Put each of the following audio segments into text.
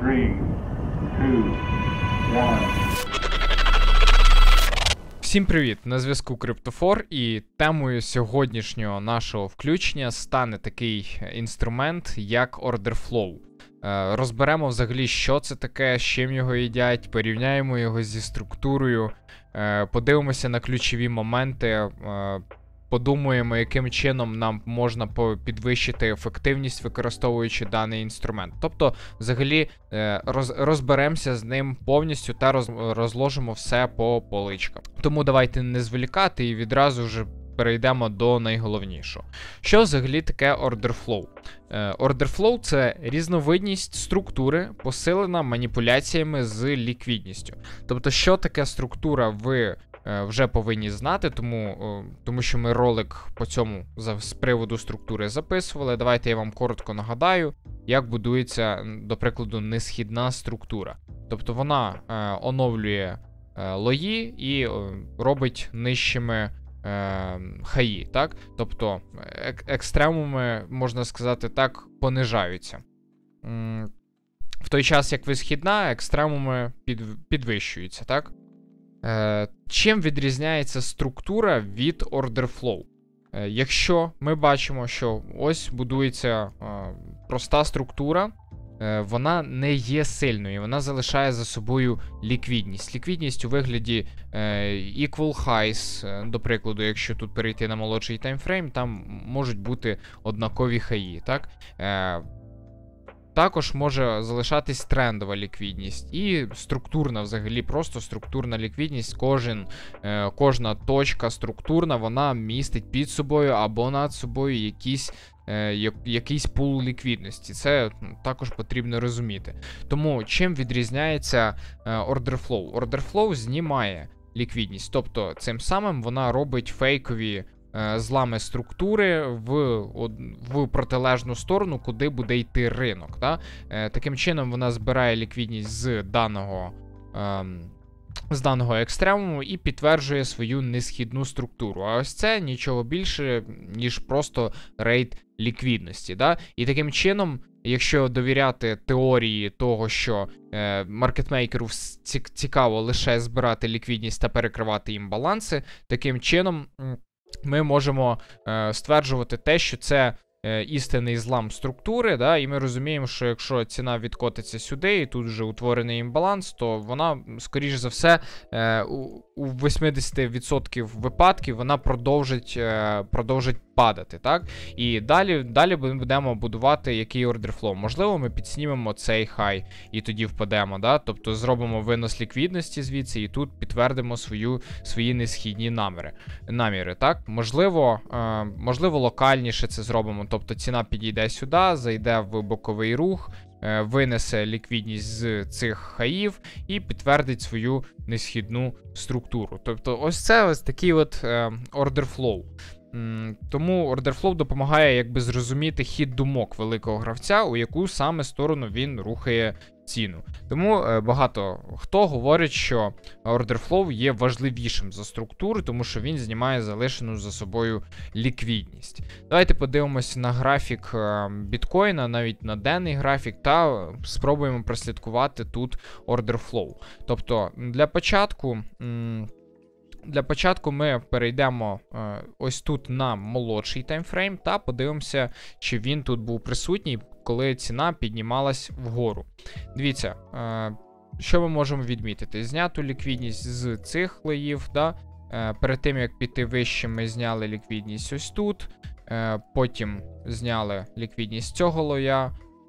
3, 2, 1. Всім привіт! На зв'язку Криптофор, і темою сьогоднішнього нашого включення стане такий інструмент, як Order Flow. Розберемо взагалі, що це таке, з чим його їдять, порівняємо його зі структурою, подивимося на ключові моменти, подумаємо, яким чином нам можна підвищити ефективність, використовуючи даний інструмент. Тобто, взагалі, розберемося з ним повністю та розложимо все по поличкам. Тому давайте не зволікати і відразу вже перейдемо до найголовнішого. Що взагалі таке Order Flow? Order Flow – це різновидність структури, посилена маніпуляціями з ліквідністю. Тобто, що таке структура, ви вже повинні знати, тому що ми ролик по цьому з приводу структури записували. Давайте я вам коротко нагадаю, як будується, до прикладу, несхідна структура. Тобто вона оновлює лої і робить нижчими хаї, так? Тобто екстремуми, можна сказати так, понижаються. В той час, як висхідна, екстремуми підвищуються, так? Чим відрізняється структура від Order Flow? Якщо ми бачимо, що ось будується проста структура, вона не є сильною, вона залишає за собою ліквідність. Ліквідність у вигляді equal highs, до прикладу, якщо тут перейти на молодший таймфрейм, там можуть бути однакові хаї, так? Також може залишатись трендова ліквідність і структурна, взагалі, просто структурна ліквідність. Кожна точка структурна, вона містить під собою або над собою якийсь пул ліквідності. Це також потрібно розуміти. Тому чим відрізняється Order Flow? Order Flow знімає ліквідність, тобто цим самим вона робить фейкові злами структури в протилежну сторону, куди буде йти ринок. Да? Таким чином вона збирає ліквідність з даного екстремуму і підтверджує свою несхідну структуру. А ось це нічого більше, ніж просто рейд ліквідності. Да? І таким чином, якщо довіряти теорії того, що маркетмейкеру цікаво лише збирати ліквідність та перекривати їм баланси, таким чином ми можемо стверджувати те, що це істинний злам структури, да, і ми розуміємо, що якщо ціна відкотиться сюди, і тут вже утворений імбаланс, то вона, скоріш за все, у 80% випадків вона продовжить падати, так? І далі ми будемо будувати який Order Flow. Можливо, ми підснімемо цей хай і тоді впадемо, да? Тобто зробимо винос ліквідності звідси і тут підтвердимо свої несхідні наміри, так? Можливо, локальніше це зробимо, тобто ціна підійде сюди, зайде в боковий рух, винесе ліквідність з цих хаїв і підтвердить свою несхідну структуру. Тобто ось такий от Order Flow. Тому Order Flow допомагає якби зрозуміти хід думок великого гравця, у яку саме сторону він рухає ціну. Тому багато хто говорить, що Order Flow є важливішим за структуру, тому що він знімає залишену за собою ліквідність. Давайте подивимося на графік біткоїна, навіть на денний графік, та спробуємо прослідкувати тут Order Flow. Тобто для початку ми перейдемо ось тут на молодший таймфрейм та подивимося, чи він тут був присутній, коли ціна піднімалась вгору. Дивіться, що ми можемо відмітити? Зняту ліквідність з цих лоїв, да? Перед тим, як піти вище, ми зняли ліквідність ось тут, потім зняли ліквідність цього лоя,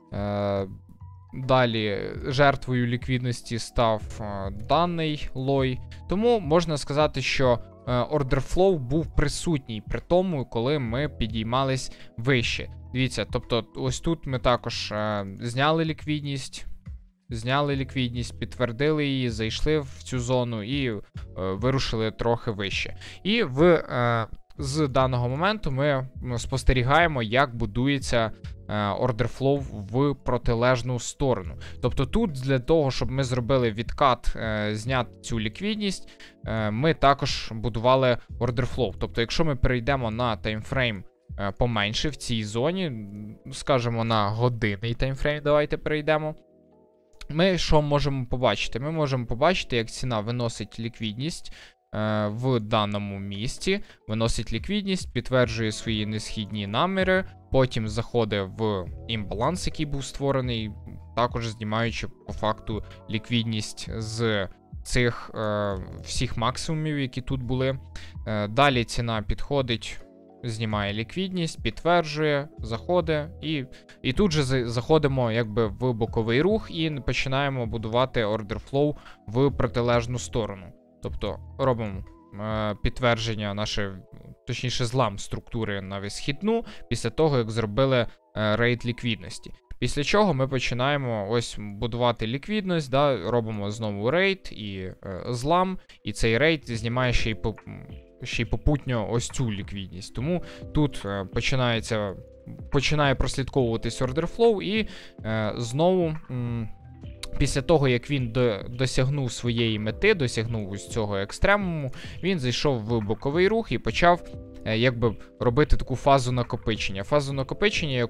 далі жертвою ліквідності став даний лой. Тому можна сказати, що Order Flow був присутній при тому, коли ми підіймались вище. Дивіться, тобто ось тут ми також зняли ліквідність, підтвердили її, зайшли в цю зону і вирушили трохи вище. І з даного моменту ми спостерігаємо, як будується Order Flow в протилежну сторону. Тобто тут для того, щоб ми зробили відкат, зняти цю ліквідність, ми також будували Order Flow. Тобто якщо ми перейдемо на таймфрейм поменше в цій зоні, скажімо на годинний таймфрейм, давайте перейдемо, ми що можемо побачити? Ми можемо побачити, як ціна виносить ліквідність в даному місці, виносить ліквідність, підтверджує свої несхідні наміри, потім заходить в імбаланс, який був створений, також знімаючи по факту ліквідність з цих всіх максимумів, які тут були. Далі ціна підходить, знімає ліквідність, підтверджує, заходить, і тут же заходимо якби в боковий рух і починаємо будувати order flow в протилежну сторону. Тобто робимо підтвердження точніше злам структури на висхідну після того, як зробили рейд ліквідності. Після чого ми починаємо ось будувати ліквідність, да, робимо знову рейд і злам, і цей рейд знімає ще й попутньо ось цю ліквідність. Тому тут починає прослідковуватись order flow і знову після того, як він досягнув своєї мети, досягнув ось цього екстремуму, він зайшов в боковий рух і почав якби робити таку фазу накопичення. Фазу накопичення,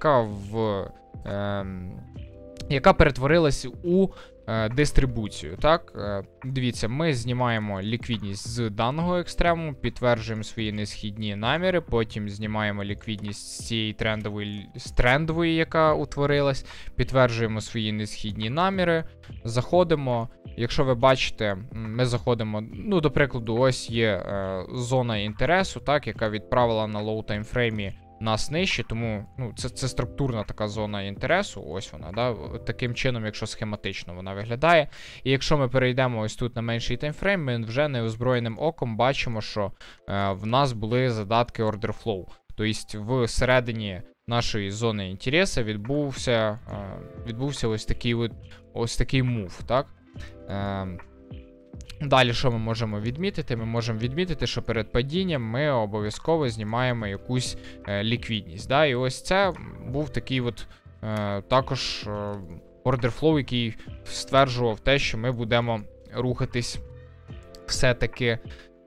яка перетворилась у дистрибуцію. Так? Дивіться, ми знімаємо ліквідність з даного екстремуму, підтверджуємо свої несхідні наміри, потім знімаємо ліквідність з цієї трендової, яка утворилась, підтверджуємо свої несхідні наміри, заходимо. Якщо ви бачите, ми заходимо, ну, до прикладу, ось є зона інтересу, так, яка відправила на лоу таймфреймі нас нижче, тому це структурна така зона інтересу, ось вона, да, таким чином, якщо схематично вона виглядає. І якщо ми перейдемо ось тут на менший таймфрейм, ми вже неозброєним оком бачимо, що в нас були задатки order flow. Тобто всередині нашої зони інтересу відбувся ось такий мув, так? Далі, що ми можемо відмітити? Ми можемо відмітити, що перед падінням ми обов'язково знімаємо якусь ліквідність. Да? І ось це був такий також order flow, який стверджував те, що ми будемо рухатись все-таки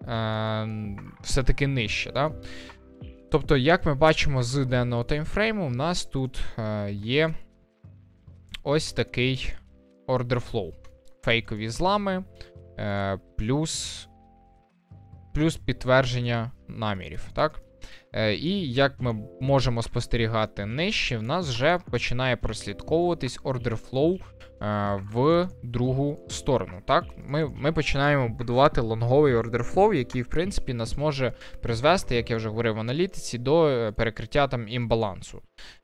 нижче. Да? Тобто, як ми бачимо з денного таймфрейму, у нас тут є ось такий order flow. Фейкові злами, плюс підтвердження намірів, так? І як ми можемо спостерігати нижче, в нас вже починає прослідковуватись order flow в другу сторону, так? Ми починаємо будувати лонговий order flow, який, в принципі, нас може призвести, як я вже говорив в аналітиці, до перекриття там імбалансу.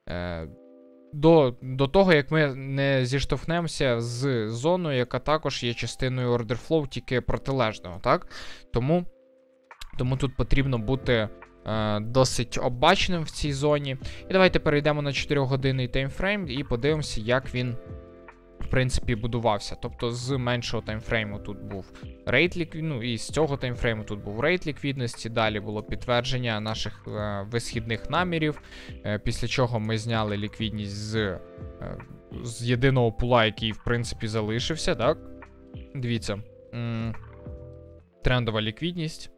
До того, як ми не зіштовхнемося з зоною, яка також є частиною order flow, тільки протилежного, так? Тому тут потрібно бути досить обачним в цій зоні. І давайте перейдемо на 4-годинний таймфрейм і подивимося, як він, в принципі, будувався. Тобто з меншого таймфрейму тут був рейд ліквідності, і з цього таймфрейму тут був рейд ліквідності, далі було підтвердження наших висхідних намірів, після чого ми зняли ліквідність з єдиного пула, який, в принципі, залишився, так? Дивіться, трендова ліквідність,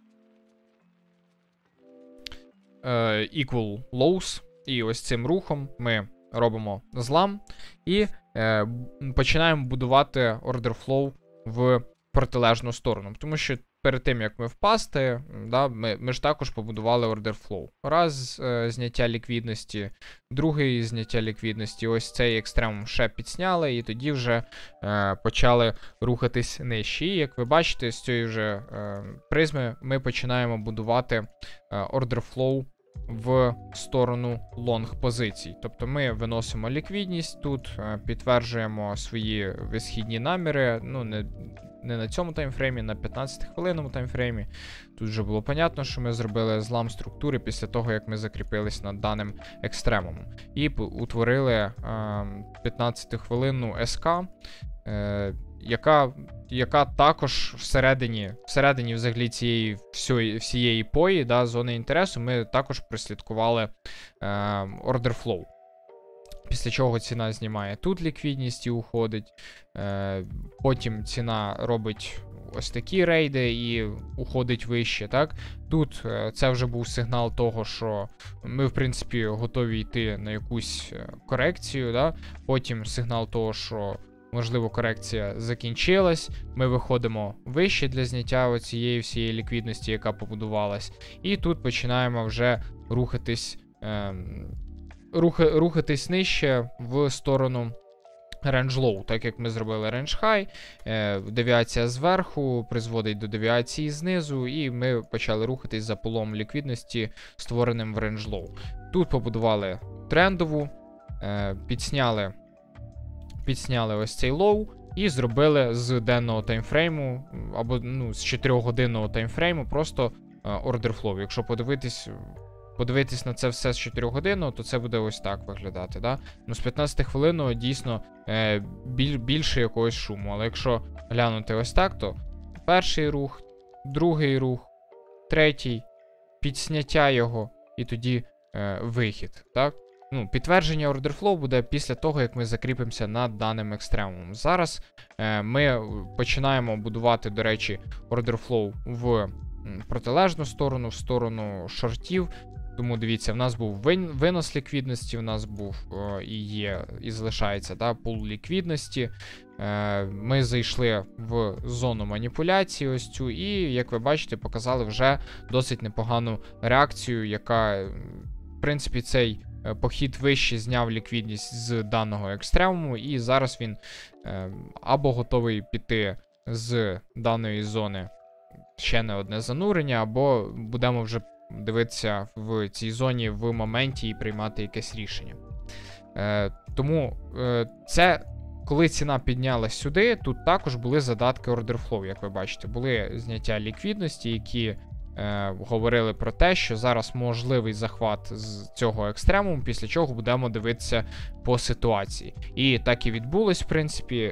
equal lows, і ось цим рухом ми робимо злам і починаємо будувати order flow в протилежну сторону. Тому що перед тим, як ми впасти, да, ми ж також побудували order flow. Раз зняття ліквідності, другий зняття ліквідності, ось цей екстремум ще підсняли, і тоді вже почали рухатись нижче. І як ви бачите, з цієї вже призми ми починаємо будувати order flow в сторону лонг позицій. Тобто ми виносимо ліквідність, тут підтверджуємо свої висхідні наміри, ну не на цьому таймфреймі, на 15-хвилинному таймфреймі. Тут вже було понятно, що ми зробили злам структури після того, як ми закріпились над даним екстремумом. І утворили 15-хвилинну СК, яка також всередині взагалі цієї всієї пої, да, зони інтересу, ми також прослідкували order flow. Після чого ціна знімає тут ліквідність і уходить. Потім ціна робить ось такі рейди і уходить вище. Так? Тут це вже був сигнал того, що ми, в принципі, готові йти на якусь корекцію. Да? Потім сигнал того, що можливо, корекція закінчилась, ми виходимо вище для зняття цієї всієї ліквідності, яка побудувалась, і тут починаємо вже рухатись нижче в сторону range low, так як ми зробили range high, девіація зверху призводить до девіації знизу, і ми почали рухатись за полом ліквідності, створеним в range low. Тут побудували трендову, підсняли ось цей low і зробили з денного таймфрейму, або з 4-годинного таймфрейму просто order flow. Якщо подивитись на це все з 4-годинного, то це буде ось так виглядати. Да? З 15-хвилинного дійсно більше якогось шуму. Але якщо глянути ось так, то перший рух, другий рух, третій, підсняття його і тоді вихід. Так? Підтвердження order flow буде після того, як ми закріпимося над даним екстремумом. Зараз ми починаємо будувати, до речі, order flow в протилежну сторону, в сторону шортів. Тому дивіться, в нас був винос ліквідності, в нас був і залишається пул ліквідності. Ми зайшли в зону маніпуляції ось цю, і, як ви бачите, показали вже досить непогану реакцію, яка, в принципі, цей похід вище зняв ліквідність з даного екстремуму, і зараз він або готовий піти з даної зони ще не одне занурення, або будемо вже дивитися в цій зоні в моменті і приймати якесь рішення. Тому це, коли ціна піднялась сюди, тут також були задатки order flow, як ви бачите. Були зняття ліквідності, які говорили про те, що зараз можливий захват з цього екстремуму, після чого будемо дивитися по ситуації. І так і відбулось, в принципі.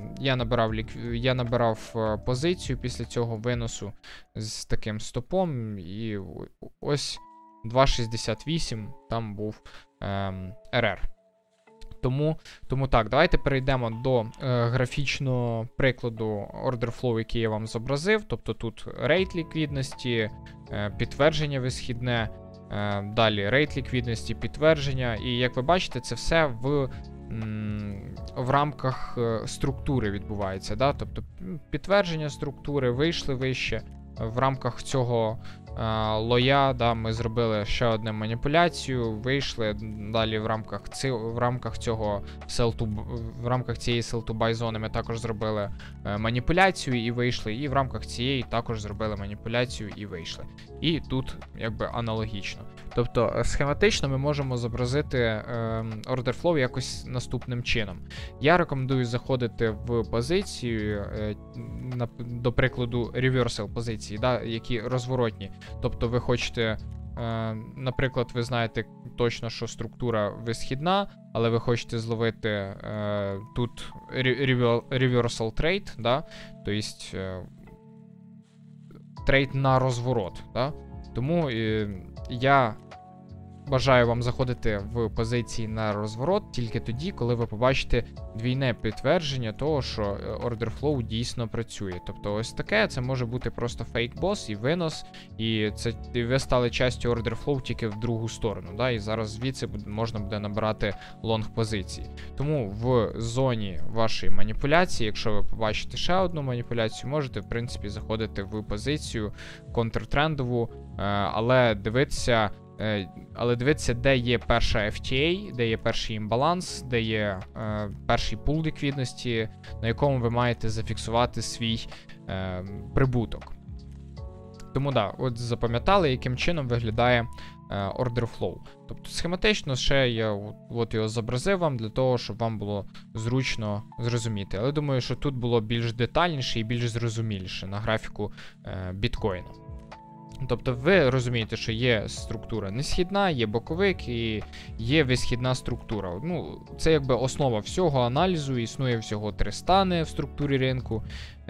Я набирав позицію після цього виносу з таким стопом, і ось 2.68 там був РР. Тому так, давайте перейдемо до графічного прикладу order flow, який я вам зобразив. Тобто тут рейт ліквідності, підтвердження висхідне, далі рейт ліквідності, підтвердження. І як ви бачите, це все в рамках структури відбувається. Да? Тобто підтвердження структури, вийшли вище. В рамках цього лоя, ми зробили ще одну маніпуляцію, вийшли далі в рамках цієї sell-to-buy зони ми також зробили маніпуляцію і вийшли, і в рамках цієї також зробили маніпуляцію і вийшли. І тут аналогічно. Тобто схематично ми можемо зобразити order flow якось наступним чином. Я рекомендую заходити в позицію, до прикладу, reversal позиції, які розворотні. Тобто ви хочете, наприклад, ви знаєте точно, що структура висхідна, але ви хочете зловити тут reversal trade, тобто трейд на розворот. Тому я бажаю вам заходити в позиції на розворот тільки тоді, коли ви побачите двійне підтвердження того, що order flow дійсно працює. Тобто ось таке, це може бути просто фейк-бос і винос, і ви стали частю order flow тільки в другу сторону, і зараз звідси можна буде набирати лонг позиції. Тому в зоні вашої маніпуляції, якщо ви побачите ще одну маніпуляцію, можете, в принципі, заходити в позицію контртрендову, але дивитися, де є перша FTA, де є перший імбаланс, де є перший пул ліквідності, на якому ви маєте зафіксувати свій прибуток. Тому от запам'ятали, яким чином виглядає order flow. Тобто схематично ще я його зобразив вам для того, щоб вам було зручно зрозуміти. Але думаю, що тут було більш детальніше і більш зрозуміліше на графіку біткоїна. Тобто ви розумієте, що є структура несхідна, є боковик і є висхідна структура. Це основа всього аналізу, існує всього 3 стани в структурі ринку.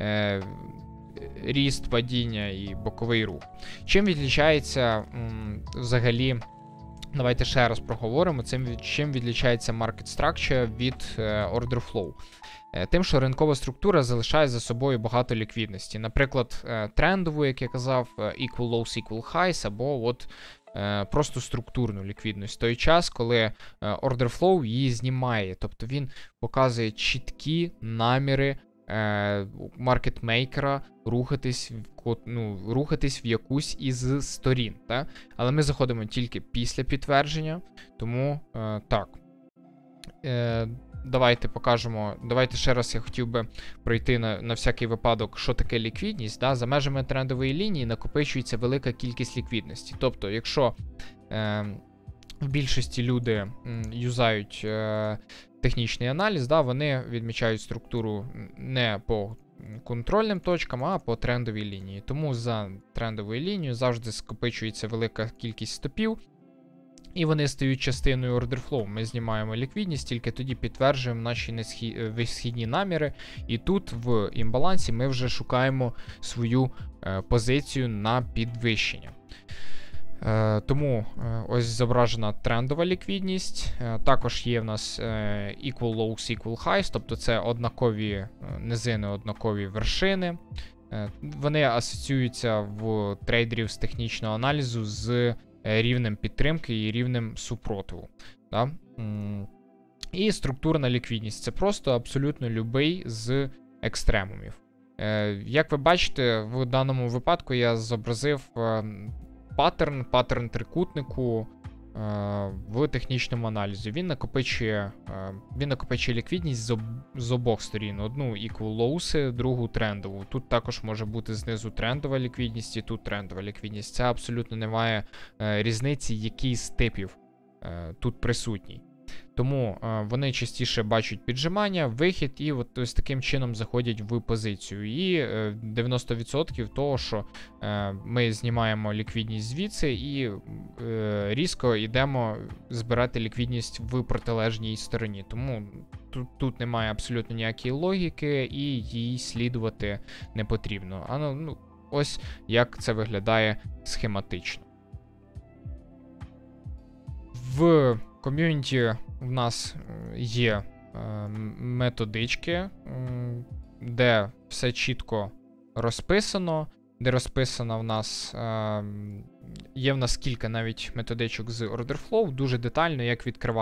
Ріст, падіння і боковий рух. Чим відрізняється взагалі, давайте ще раз проговоримо, чим відрізняється market structure від order flow. Тим, що ринкова структура залишає за собою багато ліквідності. Наприклад, трендову, як я казав, equal lows, equal highs, або просто структурну ліквідність. В той час, коли Order Flow її знімає, тобто він показує чіткі наміри маркетмейкера рухатись в якусь із сторін. Так? Але ми заходимо тільки після підтвердження, тому так. Давайте покажемо. Давайте ще раз я хотів би пройти на всякий випадок, що таке ліквідність. Да? За межами трендової лінії накопичується велика кількість ліквідності. Тобто, якщо в більшості люди юзають технічний аналіз, да, вони відмічають структуру не по контрольним точкам, а по трендовій лінії. Тому за трендовою лінією завжди скопичується велика кількість стопів, і вони стають частиною order flow. Ми знімаємо ліквідність, тільки тоді підтверджуємо наші висхідні наміри. І тут в імбалансі ми вже шукаємо свою позицію на підвищення. Тому ось зображена трендова ліквідність. Також є в нас equal lows, equal highs, тобто це однакові низини, однакові вершини. Вони асоціюються в трейдерів з технічного аналізу з рівнем підтримки і рівнем супротиву. Да? І структурна ліквідність – це просто абсолютно любий з екстремумів. Як ви бачите, в даному випадку я зобразив паттерн трикутнику в технічному аналізі. Він накопичує ліквідність з обох сторін. Одну equal lows, другу трендову. Тут також може бути знизу трендова ліквідність і тут трендова ліквідність. Це абсолютно немає різниці, який з типів тут присутній. Тому вони частіше бачать піджимання, вихід і от ось таким чином заходять в позицію. І 90% того, що ми знімаємо ліквідність звідси і різко йдемо збирати ліквідність в протилежній стороні. Тому тут немає абсолютно ніякої логіки і їй слідувати не потрібно. Ось як це виглядає схематично. В ком'юніті в нас є методички, де все чітко розписано, де розписано в нас, є в нас кілька навіть методичок з Order Flow, дуже детально, як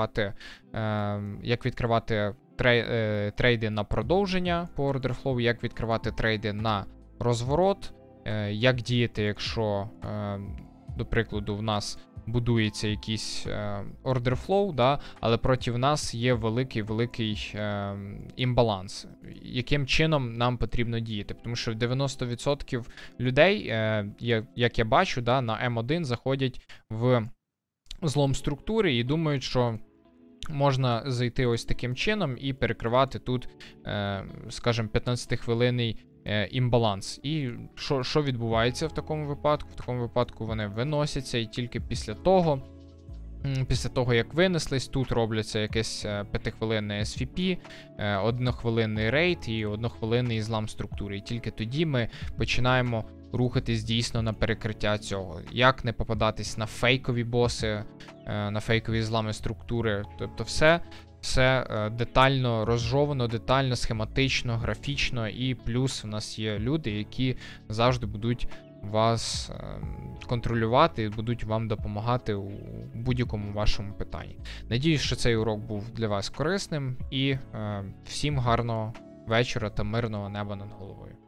відкривати трейди на продовження по Order Flow, як відкривати трейди на розворот, як діяти, якщо, до прикладу, в нас будується якийсь order flow, да, але проти нас є великий імбаланс. Яким чином нам потрібно діяти? Тому що 90% людей, як я бачу, да, на М1 заходять в злом структури і думають, що можна зайти ось таким чином і перекривати тут, скажімо, 15-хвилинний імбаланс. І що відбувається в такому випадку? В такому випадку вони виносяться, і тільки після того, як винеслись, тут робляться якесь 5-хвилинне SVP, 1-хвилинний рейд і 1-хвилинний злам структури. І тільки тоді ми починаємо рухатись дійсно на перекриття цього. Як не попадатись на фейкові боси, на фейкові злами структури. Тобто все детально розжовано, детально, схематично, графічно, і плюс у нас є люди, які завжди будуть вас контролювати і будуть вам допомагати у будь-якому вашому питанні. Надіюсь, що цей урок був для вас корисним, і всім гарного вечора та мирного неба над головою.